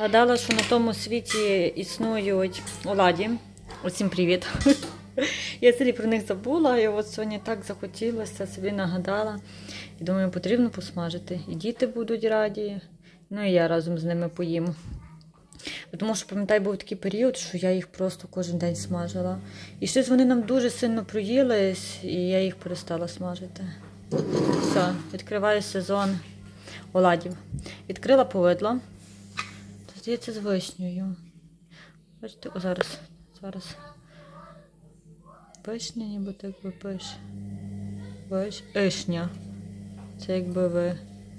Згадала, що на тому світі існують оладі. Усім привіт! Я взагалі про них забула, і от сьогодні так захотілося, собі нагадала. І думаю, потрібно посмажити. І діти будуть раді, ну і я разом з ними поїм. Тому що, пам'ятаю, був такий період, що я їх просто кожен день смажила. І щось вони нам дуже сильно проїлись, і я їх перестала смажити. Все, відкриваю сезон оладів. Відкрила повидло. Здається, з вишнею. Бачите, о, зараз. Вишня, ніби так би пише. Вишня. Це якби ви.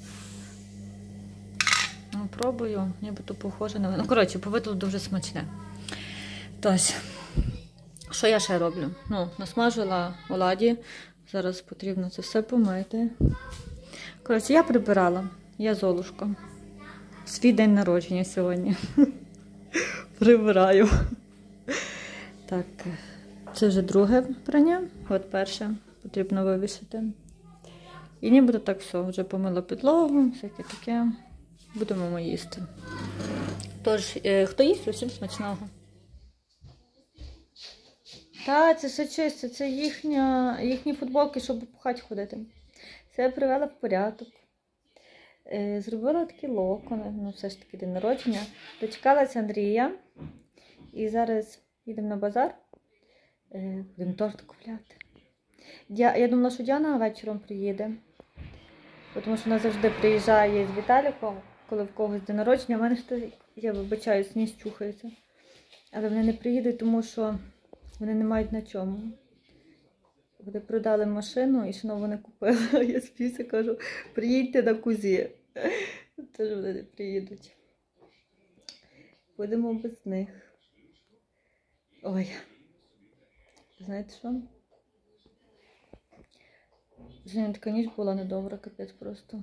Ну, пробую, нібито похоже на... Ну, коротше, повидло дуже смачне. Тож, що я ще роблю? Ну, насмажила оладі. Зараз потрібно це все помити. Коротше, я прибирала. Я Золушка. Свій день народження сьогодні. Прибираю. Так, це вже друге прання. От перше. Потрібно вивішити. І нібито так все. Вже помила підлогу, всяке таке. Будемо ми їсти. Тож, хто їсть, усім смачного. Та, це все чисто. Це їхні футболки, щоб по хаті ходити. Це я привела в порядок. Зробила такі локони, ну все ж таки день народження. Дочекалася Андрія. І зараз їдемо на базар. Будемо торт купляти. Я думала, що Діана вечором приїде. Тому що вона завжди приїжджає з Віталіком, коли в когось день народження. У мене ж, я вибачаюсь, ніс чухається. Але вони не приїдуть, тому що вони не мають на чому. Вони продали машину і знову не купили. Я співся, кажу, приїдьте на Кузі. Тож вони не приїдуть. Будемо без них. Ой. Знаєте що? Сьогодні така ніч була недобра, капець просто.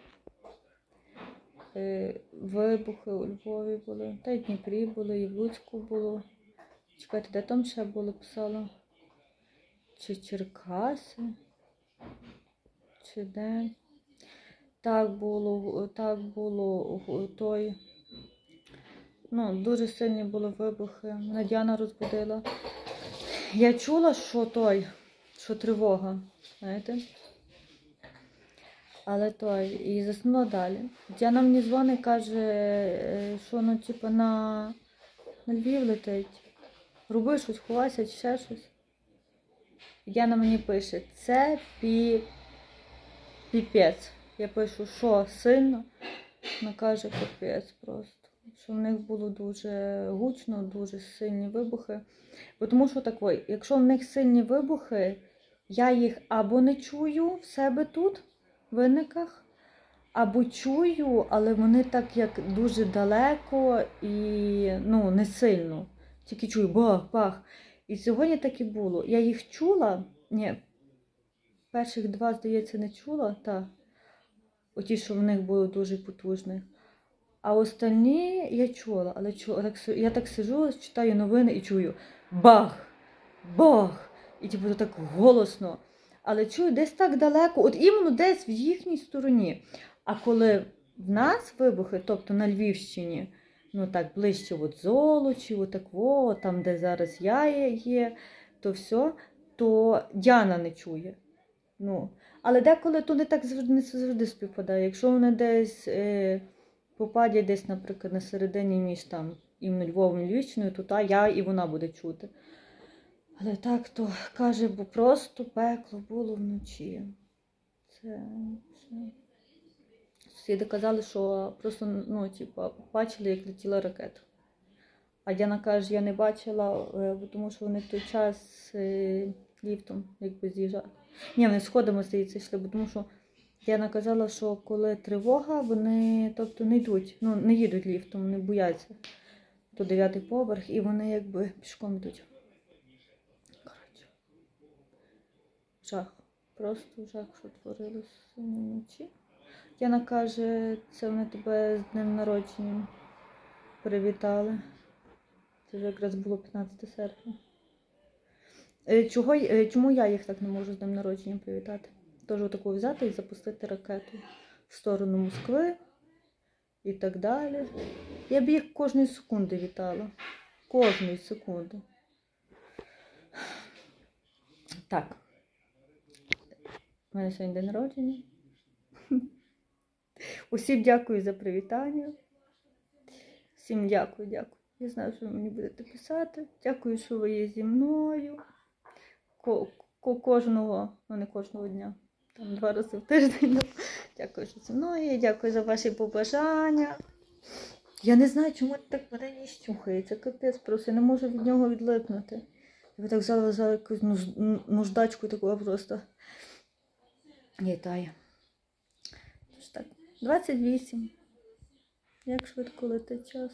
Вибухи у Львові були, та й в Дніпрі були, і в Луцьку було. Чекайте, де там ще було, писала? Чи Черкаси? Чи де? Так було той. Ну, дуже сильні були вибухи. Мене Діана розбудила. Я чула, що тривога, знаєте? Але і заснула далі. Діана мені дзвонить, каже, що, ну, типу, на Львів летить. Роби щось, ховайся, чи ще щось. Діана мені пише, це піпець. Я пишу, що, сильно? Вона каже, капець просто. Що в них було дуже гучно, дуже сильні вибухи. Тому що так, якщо в них сильні вибухи, я їх або не чую в себе тут, в Винниках, або чую, але вони так як дуже далеко і, ну, не сильно. Тільки чую бах-бах. І сьогодні так і було. Я їх чула, ні, перших два, здається, не чула, оті, що в них було дуже потужних. А остальні я чула, але я так сиджу, читаю новини і чую бах, бах, і типу так голосно. Але чую десь так далеко, от іменно десь в їхній стороні. А коли в нас вибухи, тобто на Львівщині, ну так ближче от Золочі, там де зараз я є, то все, то Діана не чує. Ну, але деколи то не завжди співпадає. Якщо вони десь попадять десь, наприклад, на середині між там іменно Львовом і Львівщиною, то я і вона буде чути. Але так, то каже, бо просто пекло було вночі. Це все. Сусіди казали, що просто, ну, типу, бачили, як летіла ракета. А Діана каже, я не бачила, тому що вони в той час ліфтом якби з'їжджали. Ні, вони сходами, здається, йшли, тому що Діана казала, що коли тривога, вони, тобто, не йдуть, ну, не їдуть ліфтом, вони бояться. То 9-й поверх, і вони якби пішком йдуть. Коротше. Жах. Просто жах, що творилось вночі. Діана каже, це вони тебе з днем народження привітали. Це вже якраз було 15 серпня. Чому я їх так не можу з днем народження привітати? Тож отаку взяти і запустити ракету в сторону Москви і так далі. Я б їх кожної секунди вітала. Кожної секунди. Так. У мене сьогодні день народження. Усім дякую за привітання. Всім дякую. Я знаю, що ви мені будете писати. Дякую, що ви є зі мною. Кожного, ну не кожного дня, там 2 рази в тиждень. Дякую, що зі мною. Дякую за ваші побажання. Я не знаю, чому так мене не щухає. Це капець просто. Я не можу від нього відлипнути. Я так взяла якусь нуждачку таку просто. Вітаю. Тож так, 28. Як швидко летить час.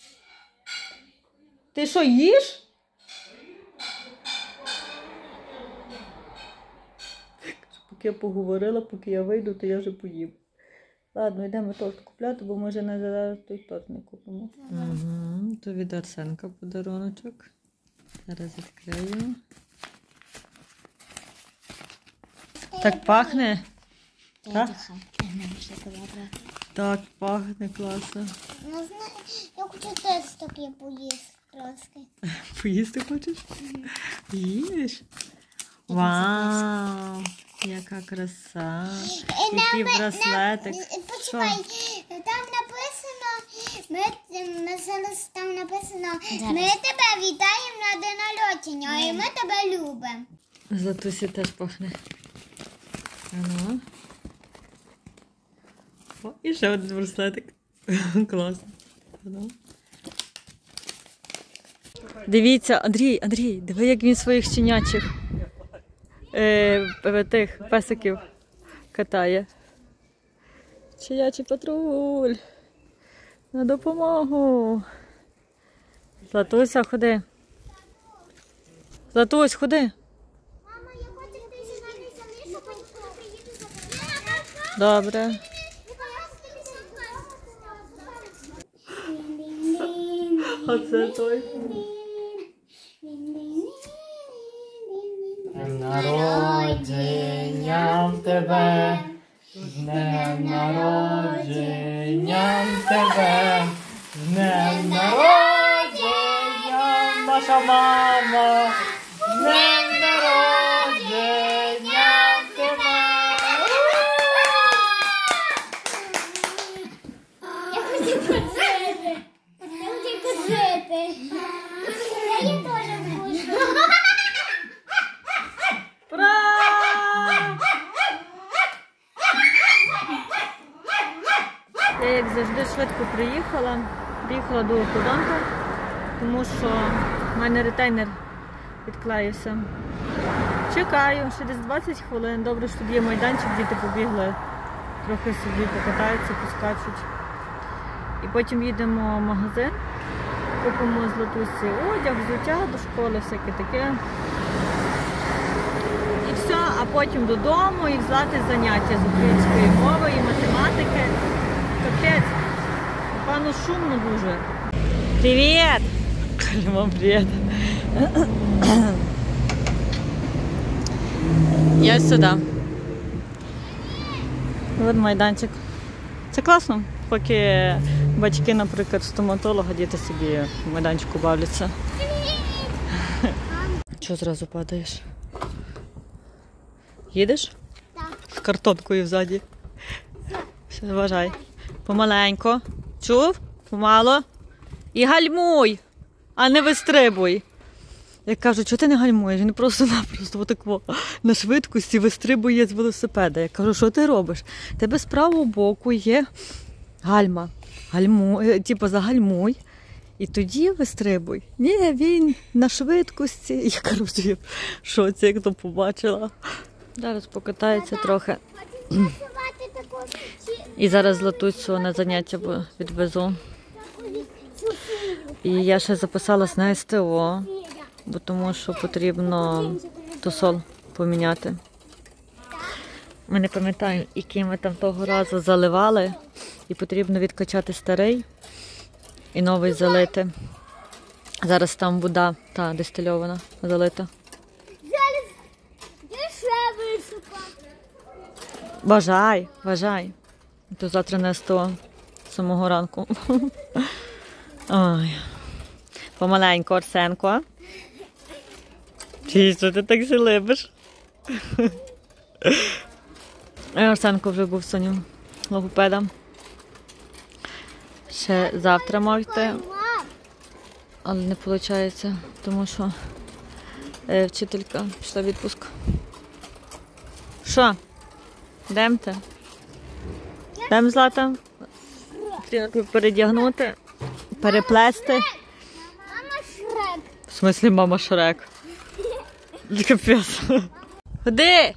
Ти що, їш? Поки я поговорила, поки я вийду, то я вже поїм. Ладно, йдемо торт купляти, бо ми вже зараз той торт не купимо. Угу, то від Арсенка подаруночок. Зараз відкриємо. Так пахне? Так? Так, пахне класно. Ну, знаю, я хочу теж таке поїсти трошки. Поїсти хочеш? Їш? Вау! Яка краса! Який браслетик! Почекай, там написано, там написано, ми тебе вітаємо на день народження, і ми тебе любимо. Златусі теж пахне. Ано. О, і ще один браслетик. Класно. Ано. Дивіться, Андрій, диви, як він своїх щенячих тих песиків катає. Щенячий патруль. На допомогу. Златуся, ходи. Златусь, ходи. Мама, я хочу, ти зі мене залишу, коли приїду за Добре. Оце той. Днем народженням тебе, з днем народженням тебе, з днем народженням наша мама, з днем народженням тебе. Я хочу куцити. Я теж хочу. Я, як завжди, швидко приїхала до ортодонта, тому що в мене ретейнер відклеївся. Чекаю, ще десь 20 хвилин. Добре, що тут є майданчик, діти побігли, трохи собі покатаються, поскачуть. І потім їдемо в магазин, купимо з Латусі одяг, взуття до школи, всяке таке. І все, а потім додому і взяти заняття з української мови і математики. Капець, напевно, шумно дуже. Привіт! Вам привіт! Я сюди. От майданчик. Це класно, поки батьки, наприклад, стоматолога, діти собі в майданчику бавляться. Чого зразу падаєш? Їдеш? Так. З картонкою взаді. Все, вважай. Помаленько. Чув? Помало. І гальмуй, а не вистрибуй. Я кажу, чого ти не гальмуєш? Він просто отако на швидкості вистрибує з велосипеда. Я кажу, що ти робиш? Тебе з правого боку є гальма. Типу загальмуй. І тоді вистрибуй. Ні, він на швидкості. Я кажу, що це, як то побачила. Зараз покатається трохи. І зараз Златусю на заняття відвезу. І я ще записалась на СТО, бо тому що потрібно тосол поміняти. Ми не пам'ятаємо, який ми там того разу заливали. І потрібно відкачати старий і новий залити. Зараз там вода та дистильована залита. Бажай. То завтра на СТО самого ранку. Ой. Помаленько, Арсенко. Чи що ти так ще любиш? Арсенко вже був сьогодні логопедом. Ще завтра мав йти, але не виходить, тому що вчителька пішла в відпуск. Що? Йдемте? Йдемо, Злата? Треба передягнути, переплести. Мама Шрек. В смислі мама Шрек? Капець. Ходи!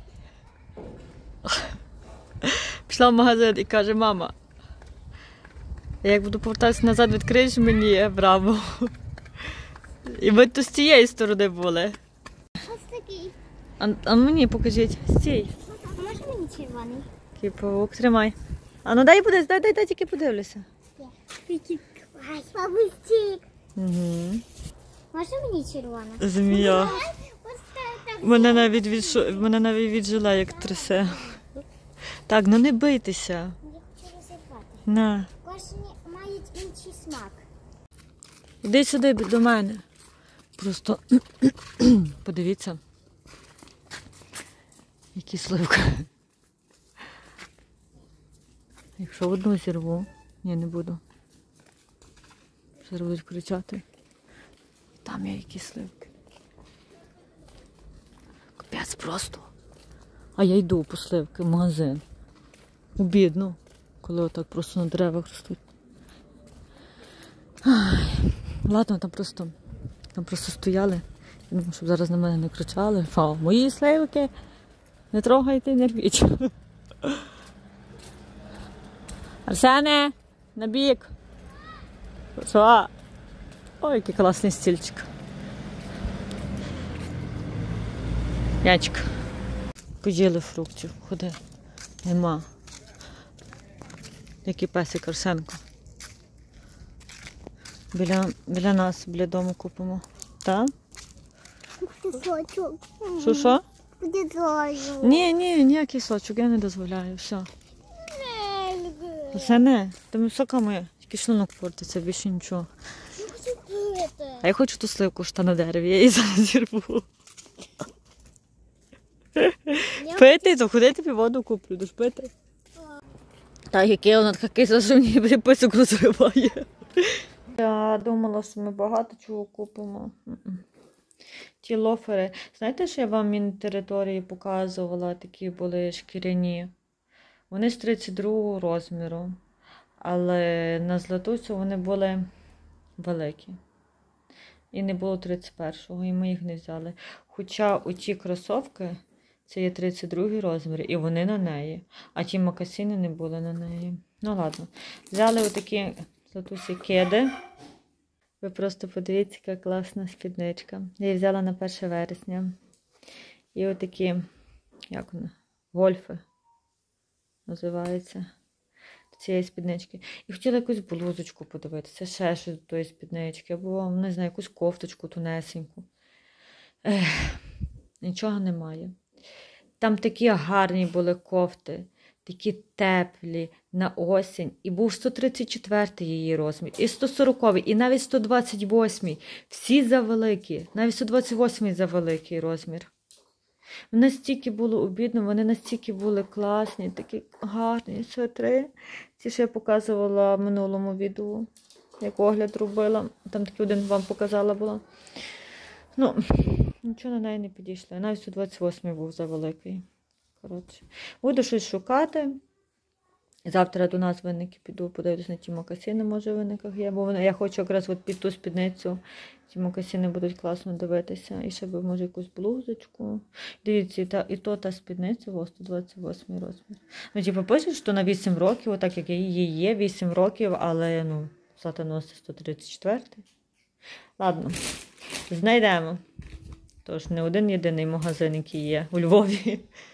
Пішла в магазин і каже, мама, я як буду повертатися назад, відкриєш мені браво. І ми то з цієї сторони були. Ось такий. А мені покажіть, стій. А може мені червоний? Такий павук, тримай. А ну дай подивись, дай тільки подивлюся. Ай, бабусик. Угу. Може мені червона? Змія. Ось так. Мене навіть віджила, як трясе. Так, ну не бийтеся. Я хочу розірвати. На. Кожні мають інший смак. Іди сюди до мене. Просто подивіться. Які сливки. Якщо одну зірву, ні, не буду. Зараз будуть кричати. Там є які сливки. Капець просто. А я йду по сливки в магазин. Обідно, коли отак просто на деревах ростуть. Ай. Ладно, там просто стояли. Я думаю, щоб зараз на мене не кричали. Фа, мої сливки, не трогайте, не рвіть. Арсене, на бік. Що? Ой, який класний стільчик. Ячик. Поїли фруктів, ходи. Нема. Який песик Арсенко. Біля нас, біля дому купимо. Так? Кусочок. Що? Буде зою. Ні, ніякий сочок, я не дозволяю, все. Арсене, тими соками тільки шлунок портиться, більше нічого. А я хочу ту сливку, що на дереві, я її зараз зірву. Пити, то ходи тобі воду куплю, будеш пити. Так, яке вона така кисла, що мені писок розриває. Я думала, що ми багато чого купимо. Ті лофери. Знаєте, що я вам Мінтериторії показувала, такі були шкіряні? Вони з 32 розміру, але на Златусю вони були великі. І не було 31-го, і ми їх не взяли. Хоча оті кросовки, це є 32 розмір, і вони на неї. А ті мокасини не були на неї. Ну ладно. Взяли отакі Златусі кеди. Ви просто подивіться, яка класна спідничка. Я її взяла на 1 вересня. І отакі, як вони, гольфи називаються. Цієї спіднички. І хотіла якусь блузочку подивитися, ще щось до тої спіднички, або, не знаю, якусь кофточку тунесеньку. Нічого немає. Там такі гарні були кофти, такі теплі, на осінь. І був 134-й її розмір, і 140-й, і навіть 128-й. Всі завеликі, навіть 128-й завеликий розмір. Настільки було обідно, вони настільки були класні, такі гарні светри. Ці, що я показувала в минулому відео, як огляд робила. Там такий один вам показала була. Ну, нічого на неї не підійшло. Навіть 128 був завеликий. Коротше, буду щось шукати. Завтра до нас винники піду, подивлюсь на ті мокасини, може в винниках є. Бо я хочу якраз от під ту спідницю. Ті мокасини будуть класно дивитися. І ще би, може, якусь блузочку. Дивіться, і то та спідниця, ось 128 розмір. Ну, типу, пишуть, що на 8 років, отак як її є, 8 років, але, ну, Злата носить 134. Ладно, знайдемо. Тож, не один єдиний магазин, який є у Львові.